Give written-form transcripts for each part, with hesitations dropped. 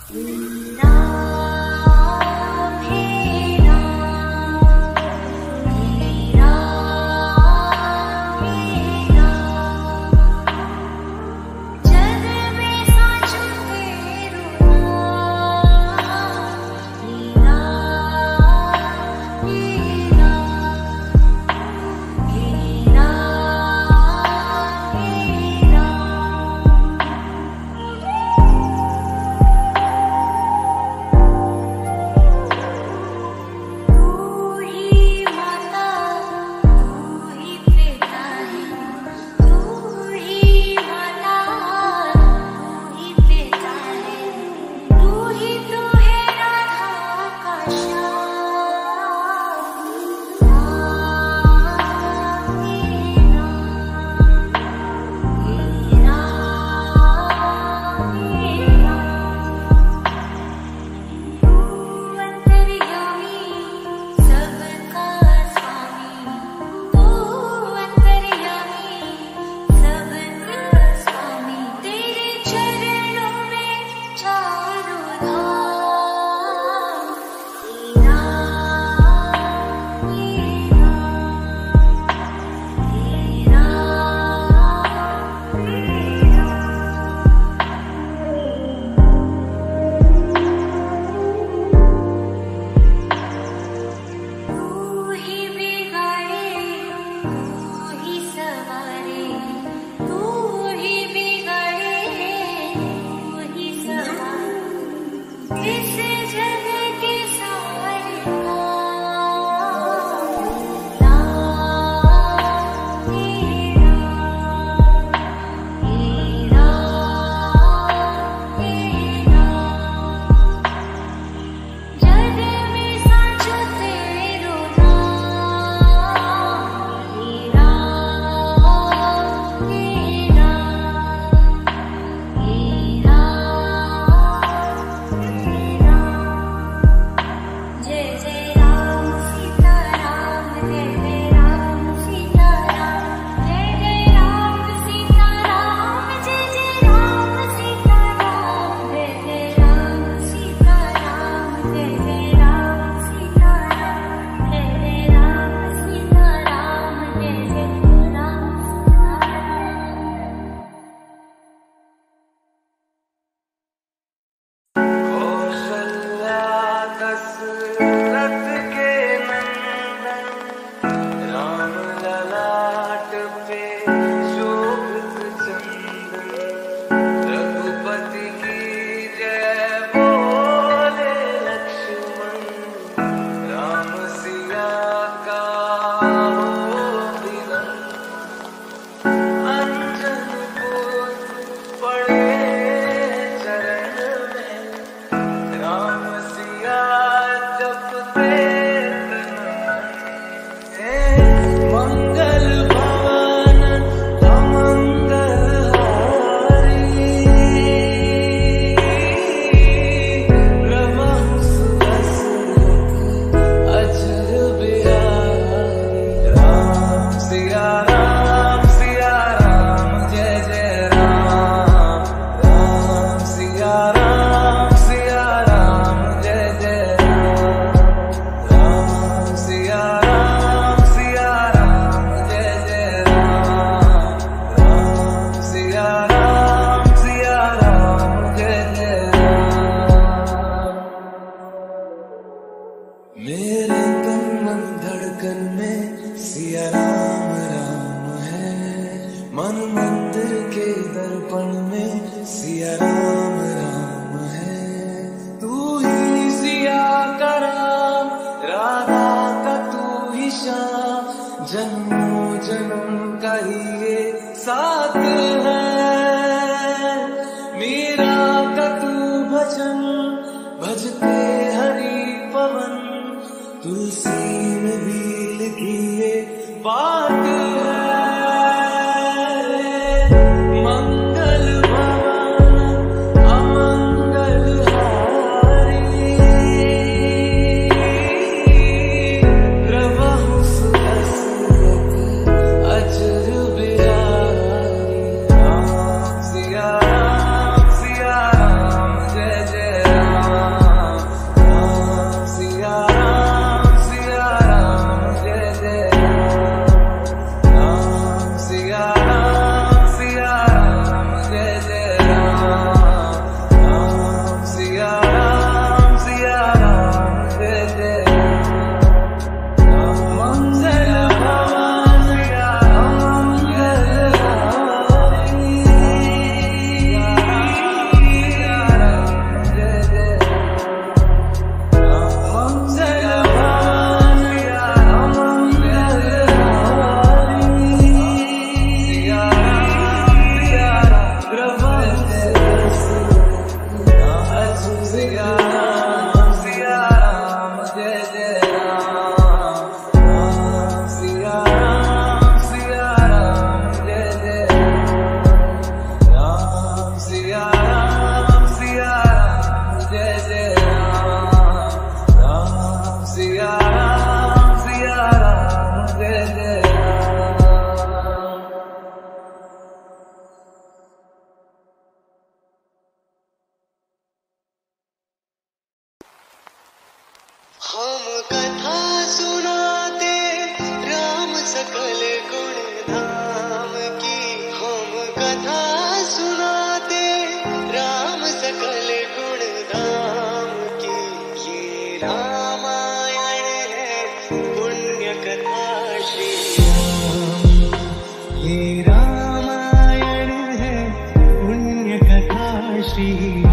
सिया राम जय जय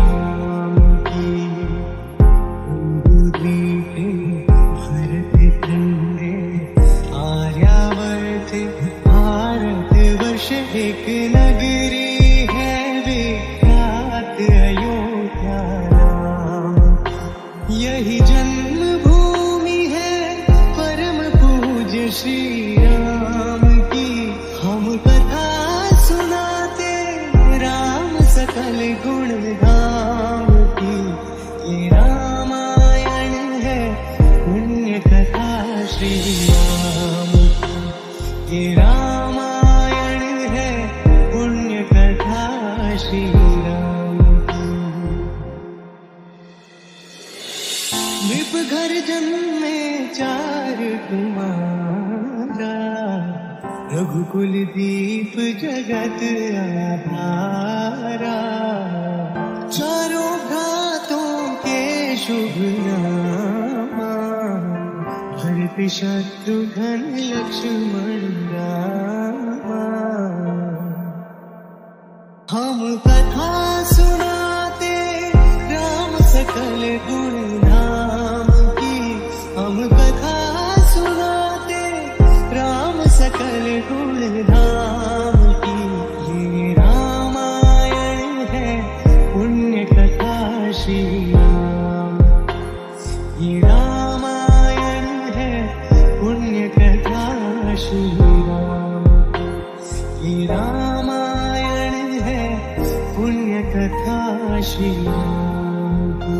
राम की। भरत खंडे आर्यावर्त भारत वर्ष एक नगरी है विख्यात अयोध्या नाम। यही जन्मभूमि है परम पूज्य श्री राम की। हम कथा सुनाते राम सकल गुण धाम की। ये रामायण है पुण्य कथा श्री राम की। ये रामायण है पुण्य कथा श्री राम की। नृप घर जन्मे 4 कुमारा, रघुकुल दीप जगत आधारा। चारों भ्रातों के शुभ नामा, भरत शत्रुघ्न लक्ष्मण रामा। हम कथा सुनाते राम सकल गुण धाम की। हम कथा सुनाते राम सकल गुण धाम की। ये रामायण है पुण्य कथा श्री राम। ये रामायण है पुण्य कथा श्री राम। ये रामायण है पुण्य कथा श्री राम की।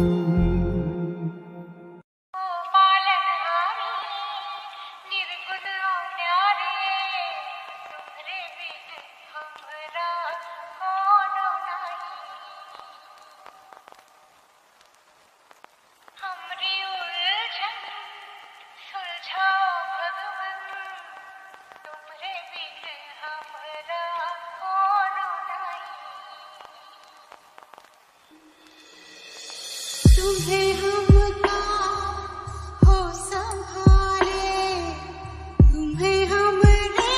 तुम्हें हमका हो संभाले, तुम्हें हमरे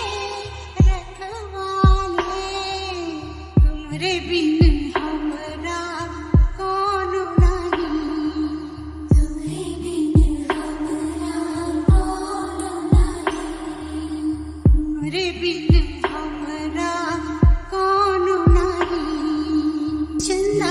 रखवाले। तुम्हारे बिन हमरा कौन नहीं। तुम्हारे बिन हमरा कौन नहीं। तुम्हारे बिन हमरा कौन नहीं। चंदा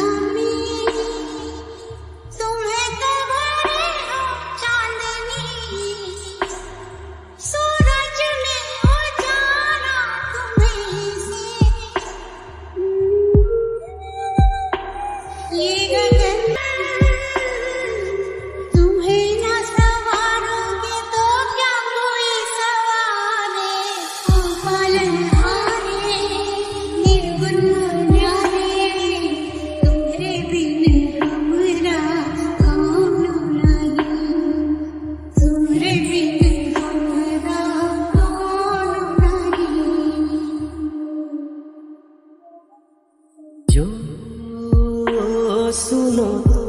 सुनो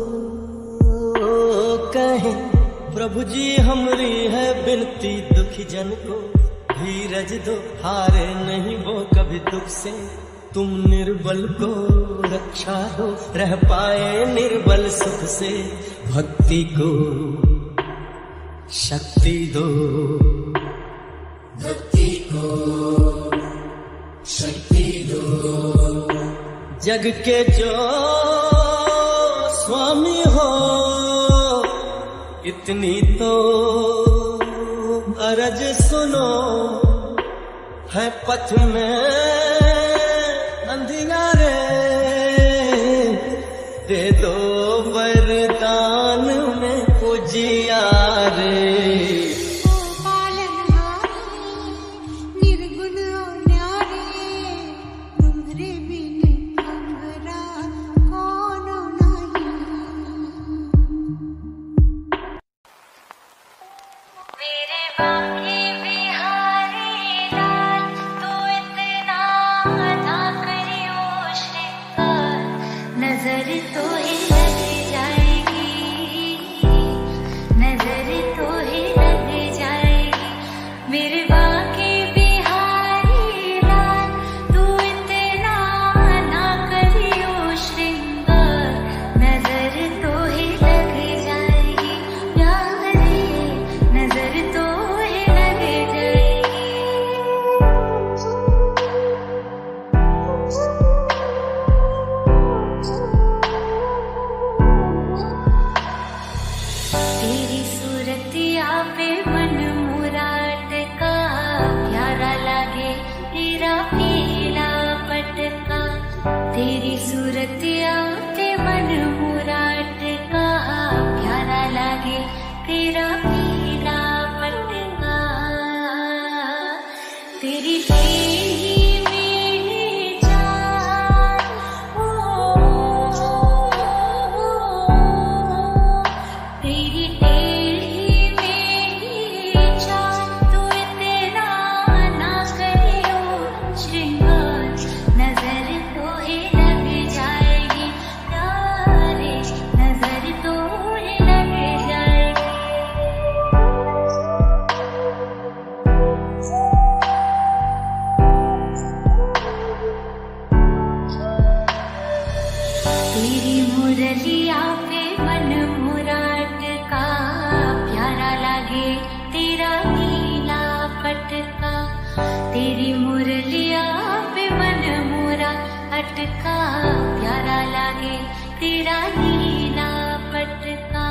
तो कहे प्रभु जी हमरी है बिनती। दुखी जन को धीरज दो, हारे नहीं वो कभी दुख से। तुम निर्बल को रक्षा दो, रह पाए निर्बल सुख से। भक्ति को शक्ति दो, भक्ति को शक्ति दो। जग के जो स्वामी हो इतनी तो अरज सुनो। है पथ में अंधियारे, दे दो वरदान में उजियारे। नजर तो ही लग जाएगी, नजर तो ही लग जाएगी मेरे बाके बिहारी लाल। तू इतना ना करियो श्रृंगार, मन मुराट का प्यारा लागे तेरा पीला पटका तेरी तेरी मुरलिया पे मन मोरा अटका प्यारा लागे तेरा नीला पटका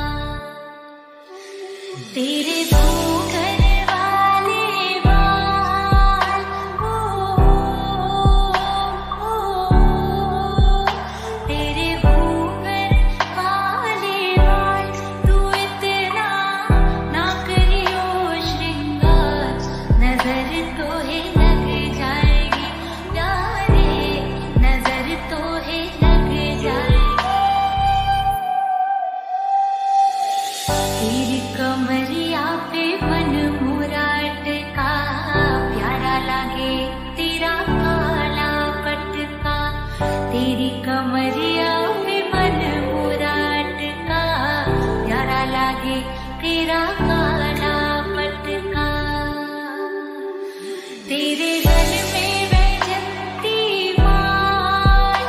तेरे घूंघट वाले बाल तेरे घूंघट वाले बाल तू इतना ना करियो श्रृंगार नजर तो है लग जाएगी प्यारे नजर तो है लग जाएगी तेरी कमरिया पे मन मोरा अटका प्यारा लागे तेरा काला पटका तेरी कमरिया पे मन मोरा अटका प्यारा लागे तेरा काला पटका तेरे गल में बैठती माल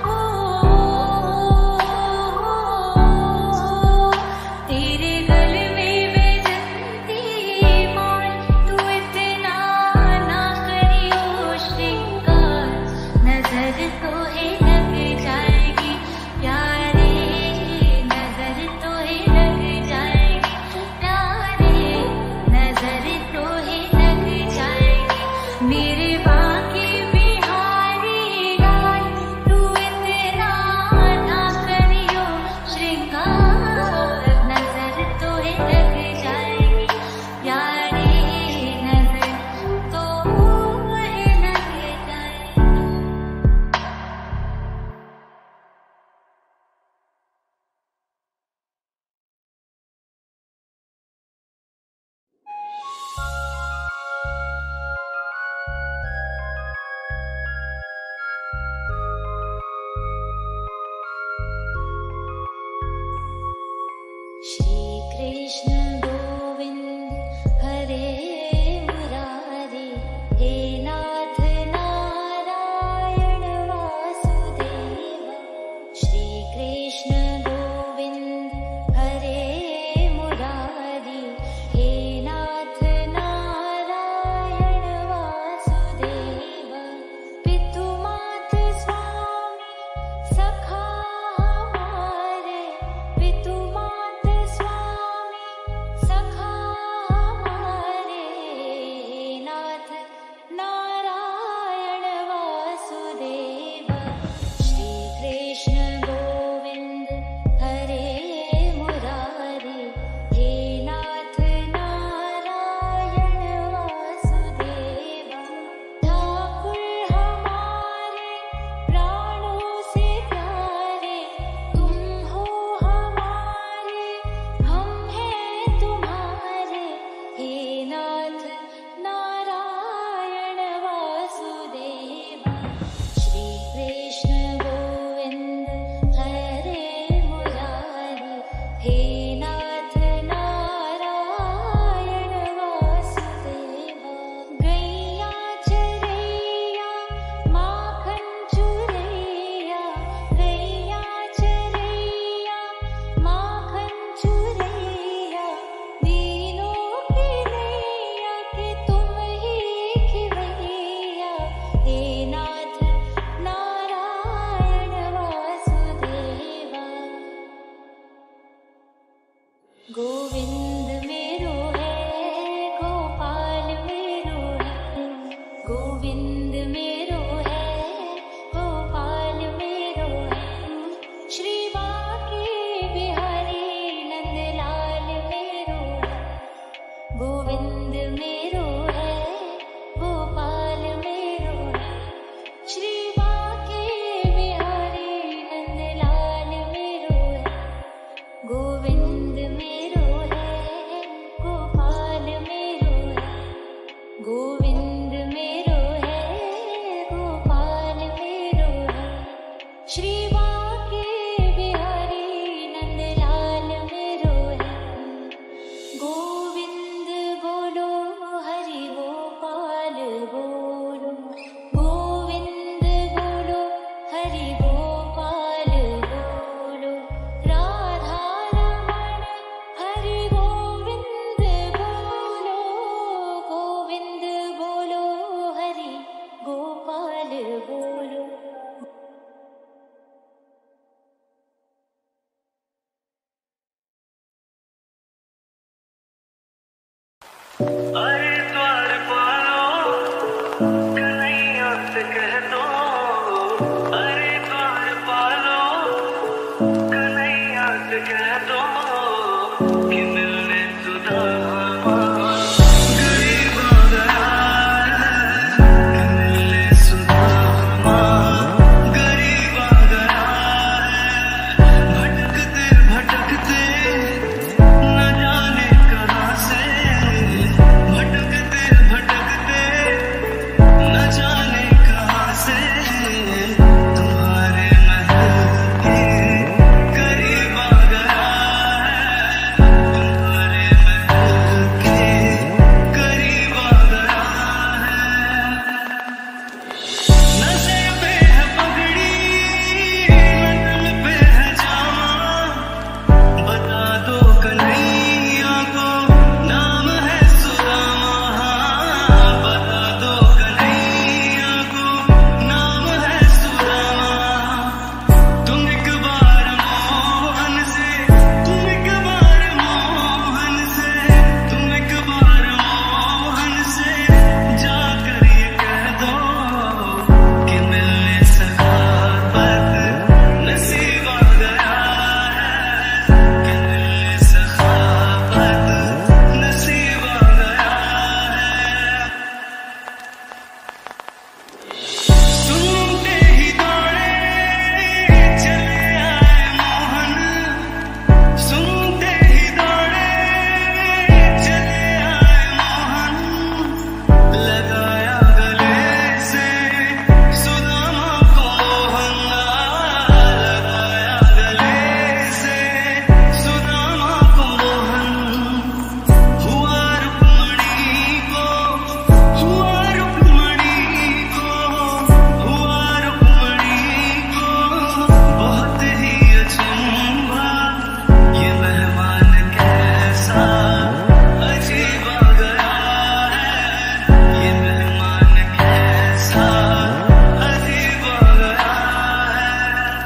तेरे गल में बैठती माल तू इतना ना करियो श्रृंगार नजर तो है लग जाएगी प्यारे नजर तो है लग जाएगी प्यारे नजर तो है लग जाएगी मेरे बाकी बिहारी लाल तू इतना ना करियो श्रृंगार नजर तो है लग जाएगी प्यारे नजर तो है लग जाएगी श्री कृष्ण गोविंद हरे मुरारी हे नाथ नारायण वासुदेव श्री कृष्ण गोविंद हरे मुरारी हे नाथ नारायण वासुदेव पितु मात स्वामी सखा हमारे पितु मात स्वामी सखा हमारे नाथ नारायण वासुदेव श्री कृष्ण गोविंद हरे मुरारी हे नाथ नारायण वासुदेव ठाकुर हमारे प्राणों से प्यारे तुम हो हमारे हम हैं तुम्हारे हे नाथ नारायण वासुदेव श्री कृष्ण गोविंद हरे मुरारी हे नाथ नारायण वासुदेव गैया चरैया माखन चुरैया गैया चरैया माखन चुरैया दीनों की नैया के तुम ही खिवैया हे नाथ नारायण वासुदेवा गोविंद मेरो है गोपाल मेरो है गोविंद मेरो है गोपाल मेरो है श्री अरे द्वार पालो कन्हैया से कह दो, अरे द्वार पालो कन्हैया से कह दो कि मिलने सुदामा गरीब आ गया है, मिलने सुदामा गरीब आ गया है। भटकते भटकते न जाने कहाँ से, भटकते भटकते न जाने कहाँ से तुम्हारे महल के करीब आ गया है, तुम्हारे महल के करीब आ गया है। नशे पे है पगड़ी नजर पे है जामा, बता दो कन्हैया को नाम है सुदामा, बता दो कन्हैया को नाम है सुदामा। तुम एक बार मोहन से, तुम एक बार मोहन से, तुम एक बार मोहन से जाकर ये कह दो कि मिलने सखावत नसीब आ गया है, कि मिलने सखावत नसीब आ गया है। सुनते ही दौड़े चले आए मोहन, सुनते ही दौड़े चले आए मोहन, लगाया गले से सुदामा को मोहन, लगाया गले से सुदामा को मोहन। हुआ रुक्मणी को, हुआ रुक्मणी को, हुआ रुक्मणी को बहुत ही अचंभा, ये मेहमान कैसा अजीब आ गया है, ये मेहमान कैसा अजीब आ गया है।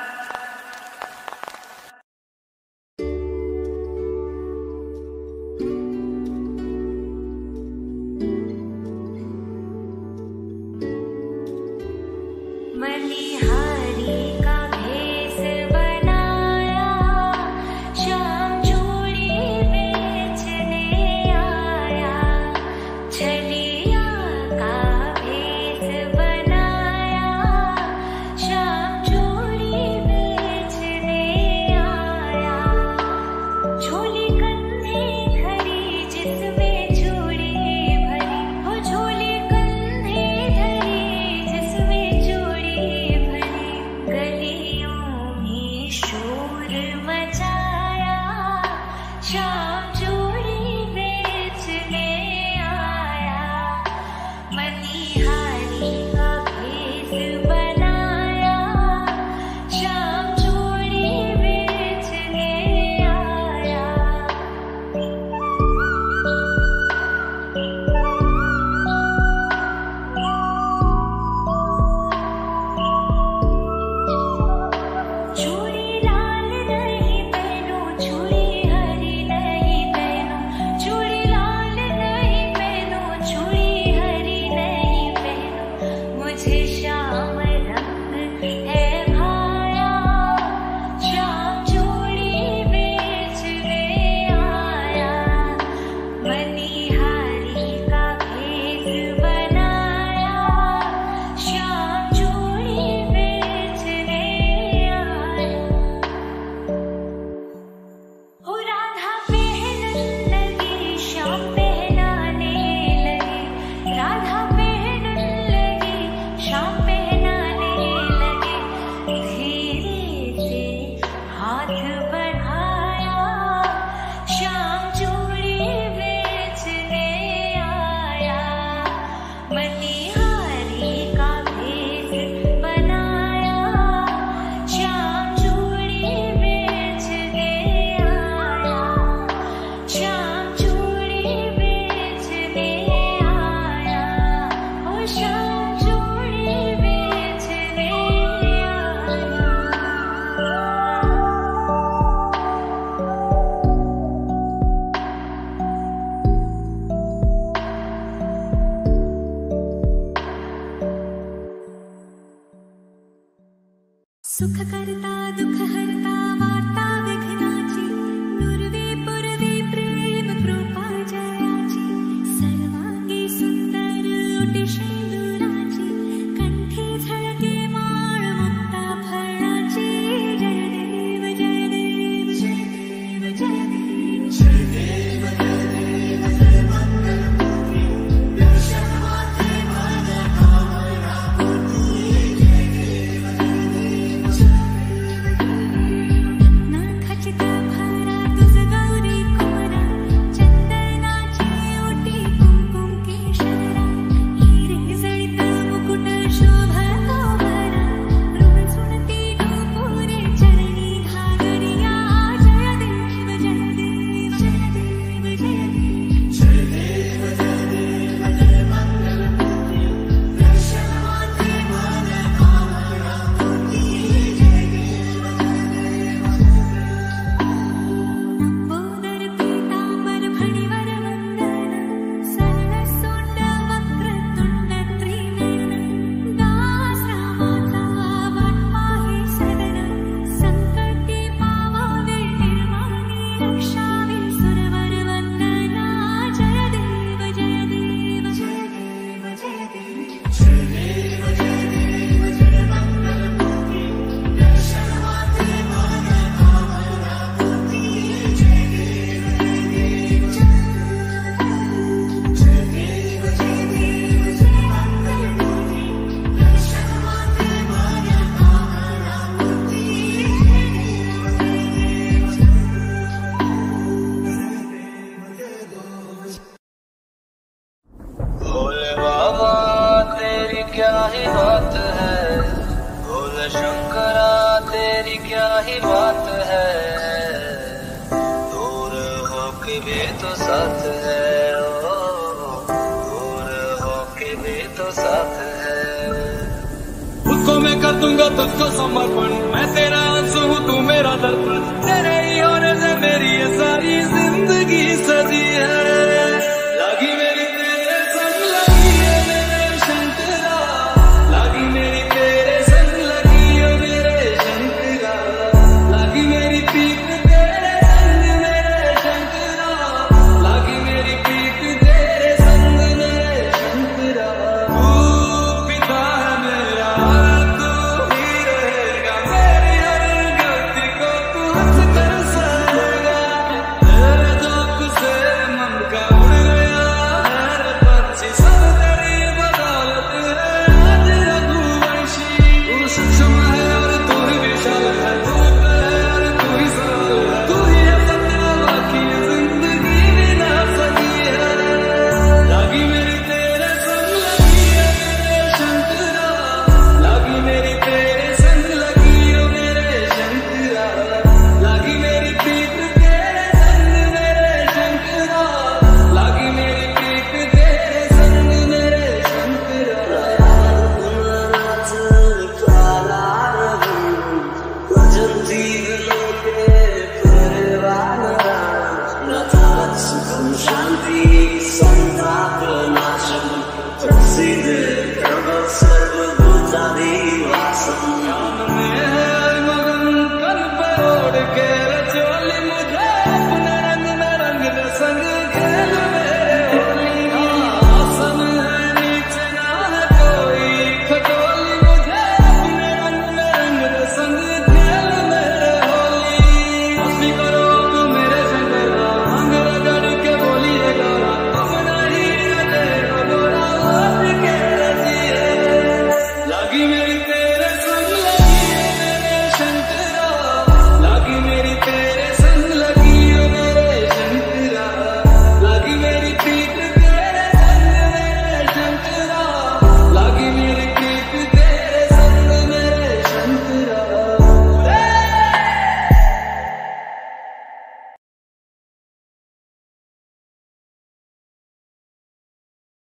मनिहारी का भेष बनाया, शाम चूड़ी बेचने आया। छलिया का भेष बनाया, शाम चूड़ी बेचने आया। झोली कंधे धरी जिसमें चूड़ी भरी, हो झोली कंधे धरी जिसमें चूड़ी भरी। गलियों में शोर मचाया, शाम चूड़ी बेचने आया। मनिहारी का भेष बनाया, शाम चूड़ी बेचने आया। चूड़ी लाल नहीं पहनूं, चूड़ी हरी नहीं बात है, दूर होके भी तो साथ है, दूर होके भी तो साथ है। उसको मैं कर दूंगा तुझको समर्पण, मैं तेरा आंसू हूँ तू मेरा दर्द,